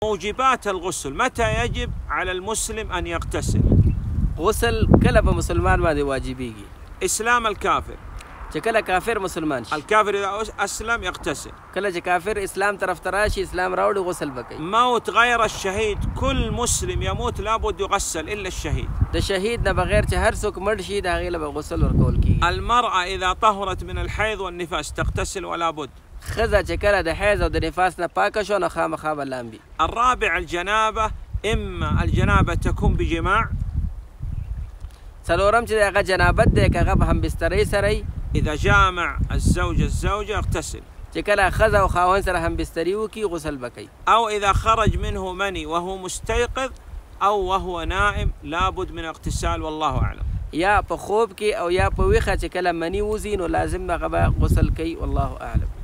موجبات الغسل، متى يجب على المسلم أن يغتسل؟ غسل کله په مسلمان باندې واجبېږي؟ إسلام الكافر. چې کله کافر مسلمان شي. الكافر إذا أسلم يغتسل. کله چې کافر اسلام طرف ته راشي اسلام راوړي غسل به کوي. موت غير الشهيد، كل مسلم يموت لابد يغسل إلا الشهيد. د شهید نه بغیر چې هر څوک مړ شي د هغې له به غسل ورکول کېږي. المرأة إذا طهرت من الحيض والنفاس تغتسل ولا بد. ښځه چې کله د حیض او د نفاس نه پاکه شوه نو خامخا به لامبي. الرابع الجنابة، إما الجنابة تكون بجماع. څلورم چې د هغه جنابت دی که هغه په همبسترۍ سره إذا جامع الزوج الزوجة اغتسل. چې کله ښځه او خاوند سره همبستري وکړي غسل به کوي. أو إذا خرج منه مني وهو مستيقظ أو وهو نائم لابد من اغتسال والله أعلم. یا په خوب کې او یا په ویښه چې کله مني وځي نو لازم هغه به غسل کوي والله أعلم.